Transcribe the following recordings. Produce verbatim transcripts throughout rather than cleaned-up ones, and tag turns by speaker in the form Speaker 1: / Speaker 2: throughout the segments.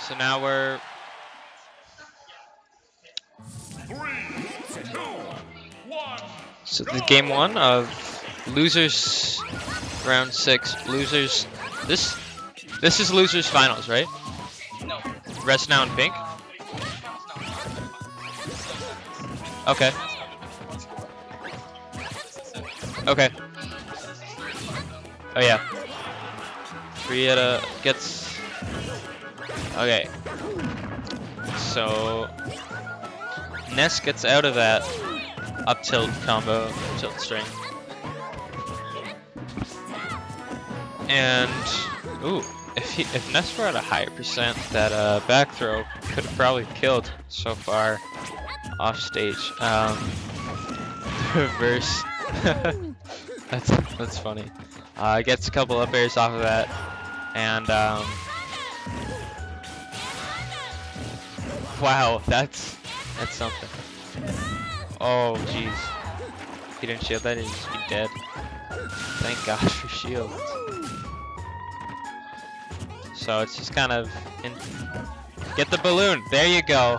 Speaker 1: So now we're
Speaker 2: Three, two, one.
Speaker 1: so the game one of losers round six. Losers. This this is losers finals, right?
Speaker 3: No.
Speaker 1: Rest now in pink. Okay. Okay. Oh yeah. Frietta gets. Okay. So Ness gets out of that up tilt combo, tilt string. And ooh, if he, if Ness were at a higher percent, that uh, back throw could have probably killed so far off stage. Um, reverse. that's that's funny. Uh, gets a couple up airs off of that, and um, wow, that's that's something. Oh jeez, he didn't shield that, he'd just be dead. Thank God for shields. So it's just kind of in get the balloon. There you go.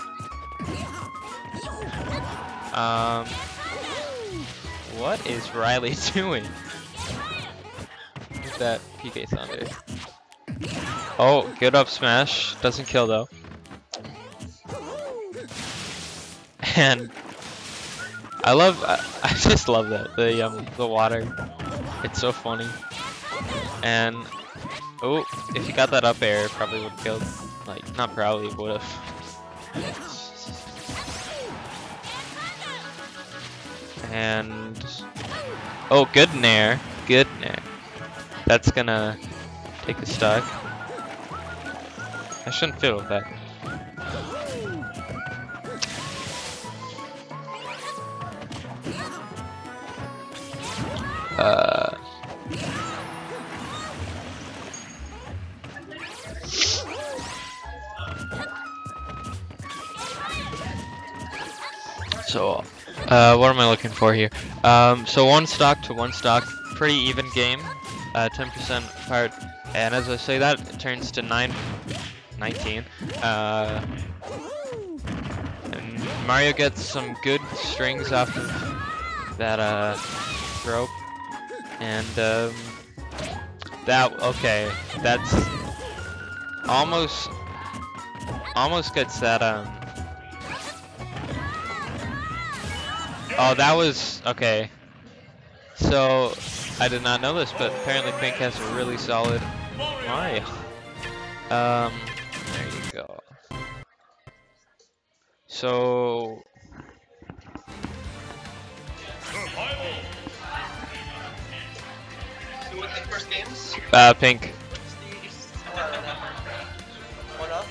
Speaker 1: Um, what is Riley doing? Look at that P K Thunder. Oh, good up smash. Doesn't kill though. And I love, I, I just love that the um the water. It's so funny. And oh, if he got that up air, probably would have killed. Like, not probably, would have. And oh, good nair, good nair. That's gonna take the stock. I shouldn't fiddle with that. Uh. So, uh, what am I looking for here? Um, so one stock to one stock, pretty even game, uh, ten percent apart, and as I say that, it turns to nine, nineteen. Uh, and Mario gets some good strings off of that uh, rope, and um, that okay, that's almost almost gets that um. Oh, that was okay. So I did not know this, but apparently Pink has a really solid Mario. Um, there you go. So
Speaker 3: Who won the first games?
Speaker 1: uh, Pink.
Speaker 3: What up?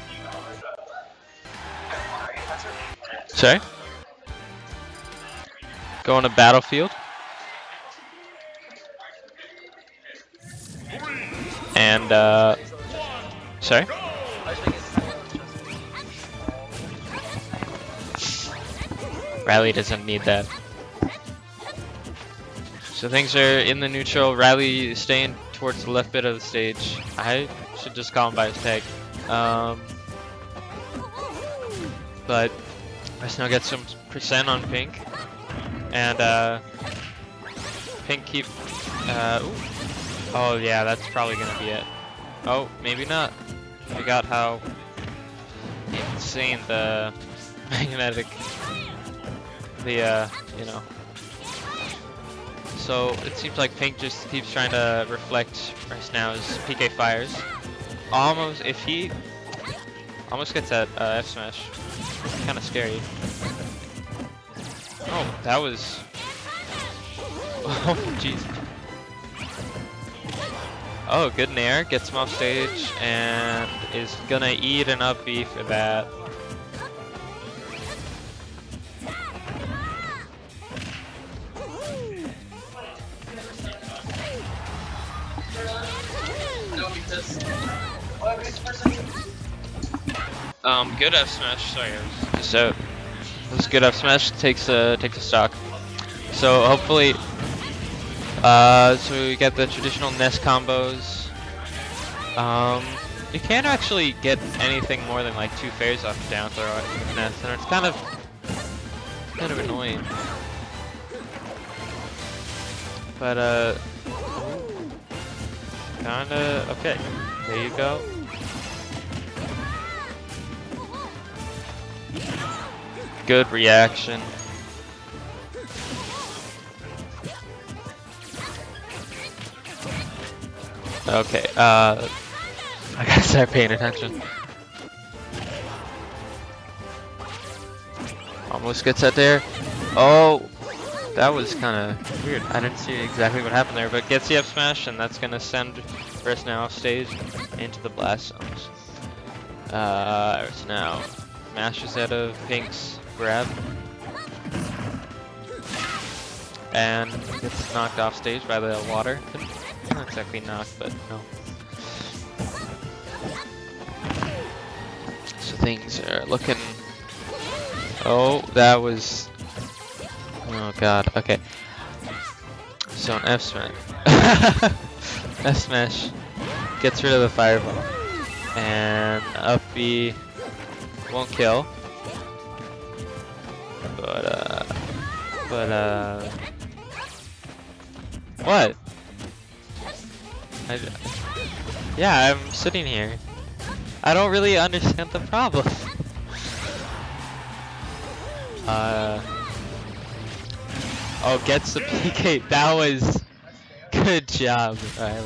Speaker 1: Sorry. Going to Battlefield. And uh, sorry. Riley doesn't need that. So things are in the neutral. Riley is staying towards the left bit of the stage. I should just call him by his tag. Um, but I still get some percent on Pink. And uh, Pink keep. Uh, ooh. Oh yeah, that's probably gonna be it. Oh, maybe not. I forgot how insane the magnetic, the uh, you know. So it seems like Pink just keeps trying to reflect right now as P K fires. Almost, if he almost gets that uh, F smash, kind of scary. Oh, that was. Oh, jeez. Oh, good nair. Gets him off stage and is gonna eat an up B for that. Um, good F smash. Sorry, I was just out. This good F smash takes a takes a stock. So hopefully, uh, so we get the traditional Ness combos. Um, You can't actually get anything more than like two fairs off the down throw with Ness, and it's kind of kind of annoying. But uh, kinda okay. There you go. Good reaction. Okay, uh, I gotta start paying attention. Almost gets that there. Oh, that was kind of weird. I didn't see exactly what happened there, but gets the F smash, and that's gonna send Resnao off stage into the blast zones. Uh, Resnao mashes out of Pink's grab and gets knocked off stage by the water. Not exactly knocked, but no. So things are looking. Oh, that was. Oh god. Okay. So an F smash. F smash gets rid of the fireball, and up B won't kill. But uh, but uh, what? I, yeah, I'm sitting here. I don't really understand the problem. uh, oh, gets the P K. That was good job, Riley.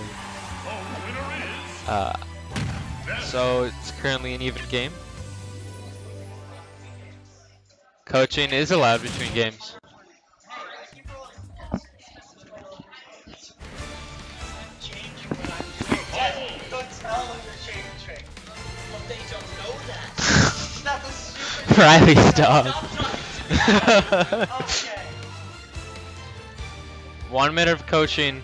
Speaker 1: Uh, so it's currently an even game. Coaching is allowed between games. Riley, stop. One minute of coaching.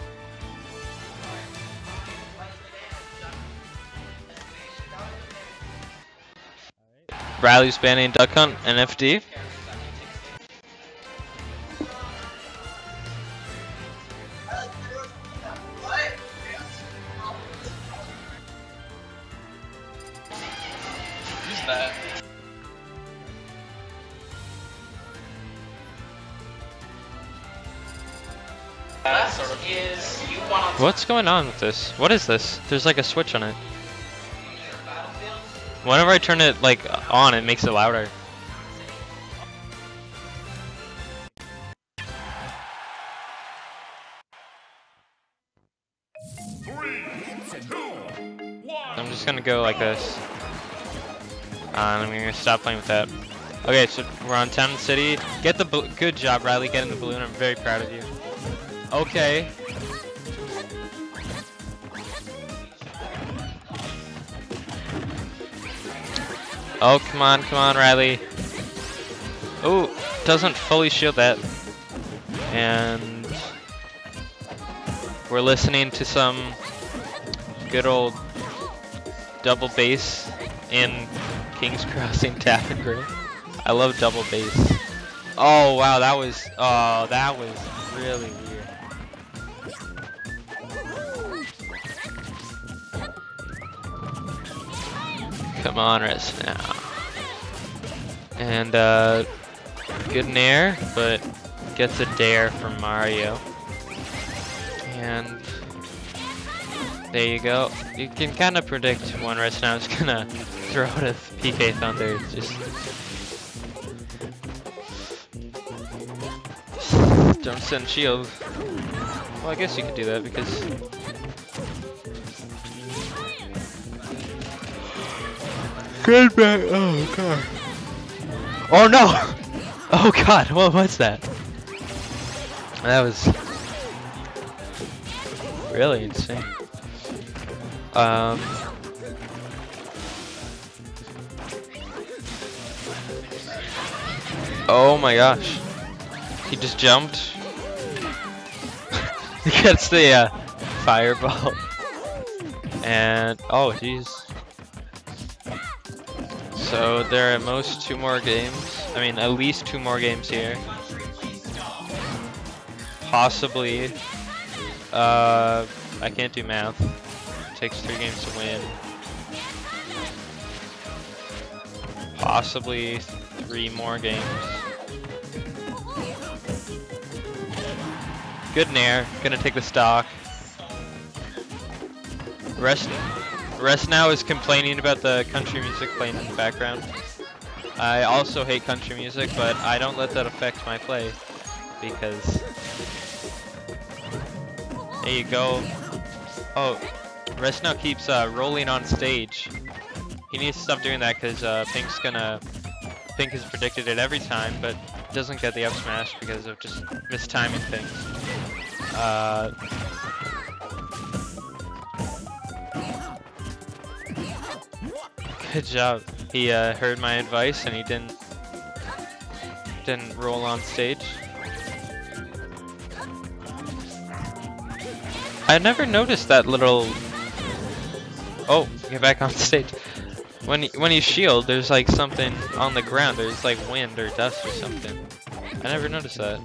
Speaker 1: Riley's banning Duck Hunt and F D.
Speaker 3: Who's that? That sort of is you want.
Speaker 1: What's going on with this? What is this? There's like a switch on it. Whenever I turn it like on, it makes it louder.
Speaker 2: Three, two, one.
Speaker 1: I'm just gonna go like this. Uh, I'm gonna stop playing with that. Okay, so we're on Town and City. Get the bl- good job, Riley, getting the balloon. I'm very proud of you. Okay. Oh, come on, come on, Riley. Oh, doesn't fully shield that. And we're listening to some good old double bass in King's Crossing Tap and Gray. I love double bass. Oh, wow, that was, oh, that was really weird. Come on, rest now. And uh, good nair, but gets a dare from Mario. And there you go. You can kind of predict when rest now is gonna throw out a P K Thunder. It's just don't send shield. Well, I guess you could do that because. Good back. Oh god. Oh no! Oh god, what was that? That was really insane. Um. Oh my gosh. He just jumped. He gets the uh, fireball. And oh jeez. So there are at most two more games. I mean, at least two more games here. Possibly. Uh, I can't do math. It takes three games to win. possibly three more games. Good nair, gonna take the stock. Rest, rest now is complaining about the country music playing in the background. I also hate country music, but I don't let that affect my play because. There you go. Oh, Rest now keeps uh, rolling on stage. He needs to stop doing that because uh, Pink's gonna. Pink has predicted it every time, but doesn't get the up smash because of just mistiming things. Uh, good job. He uh, heard my advice and he didn't didn't roll on stage. I never noticed that little. Oh, get back on stage. When you, when you shield, there's like something on the ground. There's like wind or dust or something. I never noticed that.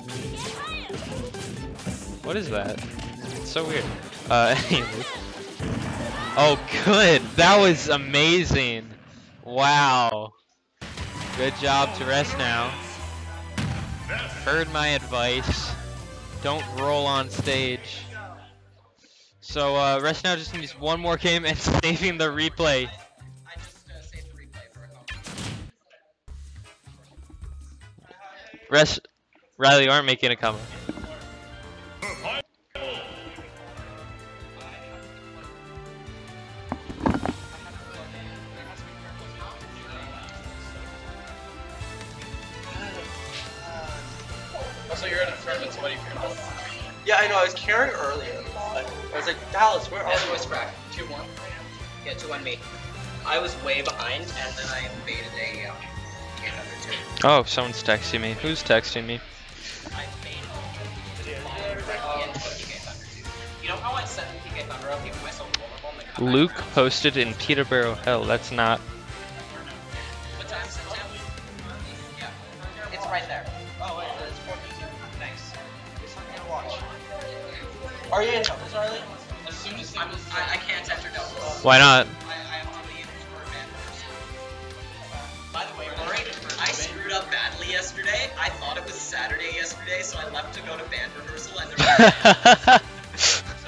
Speaker 1: What is that? It's so weird. Uh, anyways. Oh, good. That was amazing. Wow. Good job to Rest now. Heard my advice. Don't roll on stage. So uh, Rest now just needs one more game and saving the replay.
Speaker 3: I just uh, saved the replay for a couple.
Speaker 1: Rest, Riley, you aren't making a comeback.
Speaker 3: Also, you're in a tournament, so what do you feel about?
Speaker 4: Yeah, I know. I was carrying earlier. But I was like, Dallas, where are
Speaker 3: This
Speaker 4: you?
Speaker 3: was crack. two one. Yeah, two one me. I was way behind, and then I baited a um, game under two.
Speaker 1: Oh, someone's texting me. Who's texting me?
Speaker 3: I baited in P K Thunder two. You know how I set the P K Thunder up, even myself vulnerable, and they cut back
Speaker 1: Luke
Speaker 3: around?
Speaker 1: posted in Peterborough. Hell, that's not.
Speaker 3: What time is it, Tim? Yeah. It's right there.
Speaker 4: Oh, wait, it's forty-two.
Speaker 3: Thanks.
Speaker 4: It's not gonna watch. Are you in doubles, Riley?
Speaker 3: As soon as I'm, I, I can't enter doubles.
Speaker 1: Why not?
Speaker 3: I, I have to leave for a band rehearsal. By the way, Rory, I screwed up badly yesterday. I thought it was Saturday yesterday, so I left to go to band rehearsal, and there was so,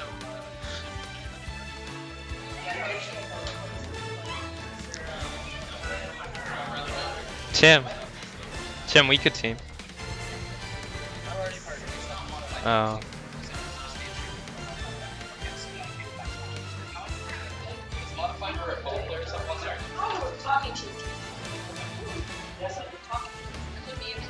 Speaker 1: Tim. Tim, we could team. Oh.
Speaker 3: It's a lot of fun for a ball player, so what's there?
Speaker 5: Oh, talking to you. Yes, I'm talking. I could be in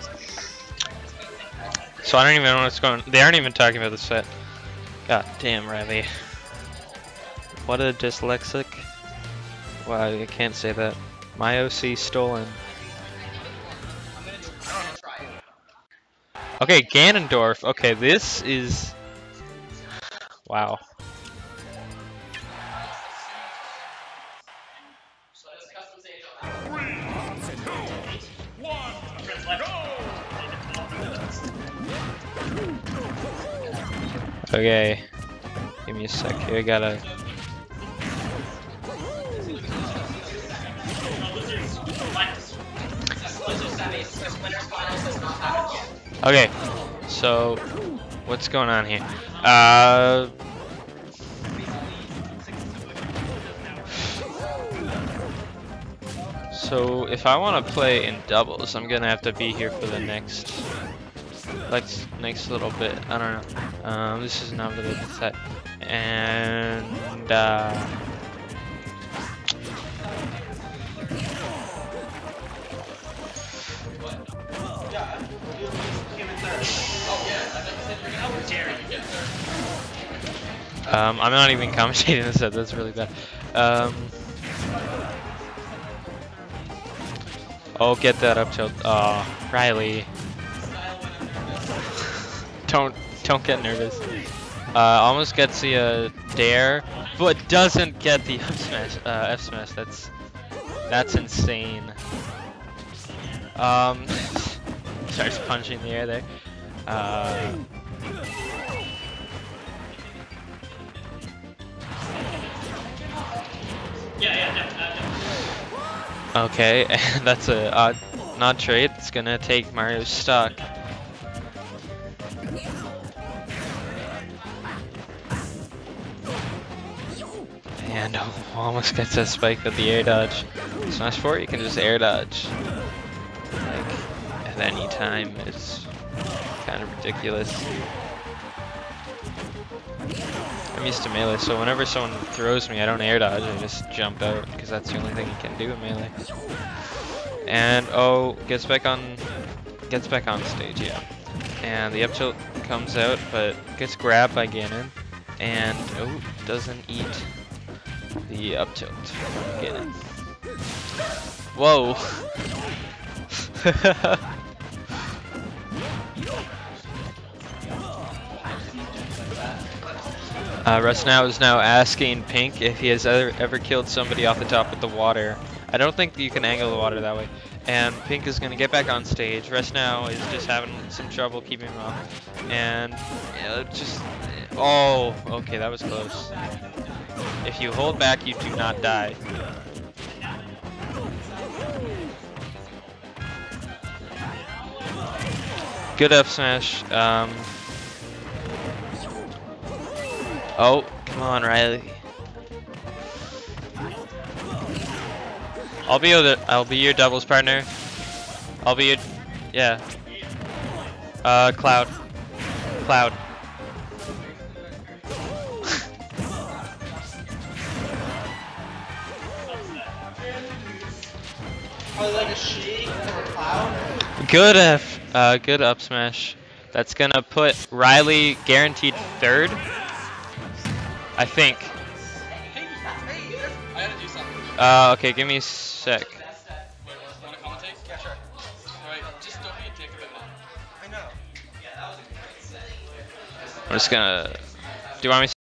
Speaker 5: this.
Speaker 1: So I don't even know what's going on. They aren't even talking about the set. God damn, Riley. What a dyslexic. Wow, I can't say that. My O C stolen.
Speaker 3: I'm gonna do I'm gonna try it.
Speaker 1: Okay, Ganondorf. Okay, this is... Wow.
Speaker 3: So this custom stage on
Speaker 2: Three, two, one, go!
Speaker 1: Okay. Give me a sec here, I gotta... Okay, so... What's going on here? Uh... So, if I want to play in doubles, I'm gonna have to be here for the next... Like, next little bit. I don't know. Um, this is not really the set. And, uh... Um, I'm not even commentating this set, that's really bad. Um... Oh, get that up tilt. Oh, Riley. don't, don't get nervous. Uh, almost gets the uh, dare, but doesn't get the F smash. Uh, F smash. That's, that's insane. Um, starts punching the air there. Uh, Okay, and that's a odd, an odd trade. It's gonna take Mario's stock. And oh, almost gets a spike with the air dodge. Smash four, you can just air dodge. Like, at any time, it's kind of ridiculous. I'm used to melee, so whenever someone throws me, I don't air dodge, I just jump out, because that's the only thing you can do in melee. And, oh, gets back on, gets back on stage, yeah. And the up tilt comes out, but gets grabbed by Ganon, and, oh, doesn't eat the up tilt. Ganon. Whoa! Uh, Rusnow is now asking Pink if he has ever, ever killed somebody off the top of the water. I don't think you can angle the water that way. And Pink is going to get back on stage. Rusnow is just having some trouble keeping him up. And you know, just... Oh, okay, that was close. If you hold back, you do not die. Good up smash. Um, oh, come on, Riley. I'll be your, I'll be your doubles partner. I'll be your, yeah. Uh, Cloud. Cloud.
Speaker 4: Oh, like a sheet or a cloud?
Speaker 1: Good F, uh, good up smash. That's gonna put Riley guaranteed third. I think.
Speaker 2: Hey, hey, I gotta do something.
Speaker 1: Uh, okay, give me a sec.
Speaker 2: Wait, wanna commentate? Yeah, sure. Alright, just don't be a dick about it. I know.
Speaker 1: I'm just gonna. Do you want me